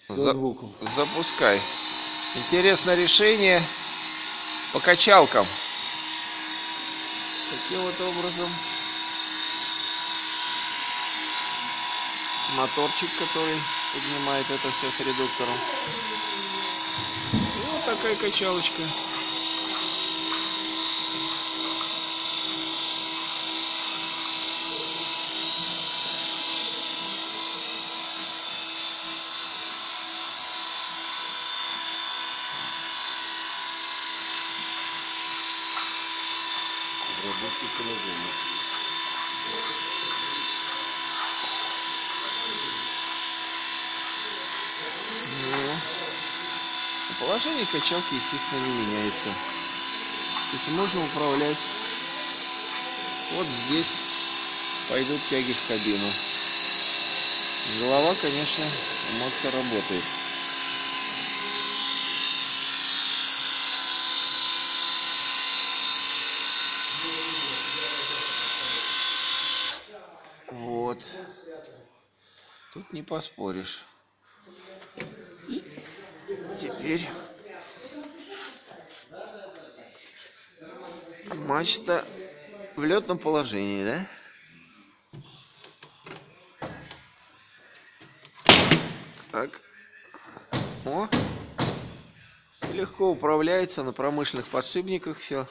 Запускай. Интересное решение по качалкам. Таким вот образом. Моторчик, который поднимает это все с редуктором. И вот такая качалочка. Рабочее положение. Положение качалки, естественно, не меняется. То есть можно управлять. Вот здесь пойдут тяги в кабину. Голова, конечно, эмоция работает. Вот. Тут не поспоришь. И теперь мачта в летном положении, да? Так. О. Легко управляется на промышленных подшипниках все.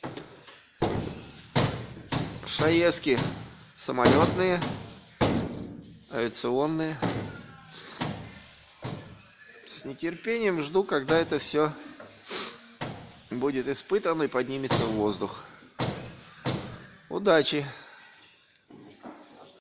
Шаески самолетные, авиационные. С нетерпением жду, когда это все будет испытано и поднимется в воздух. Удачи!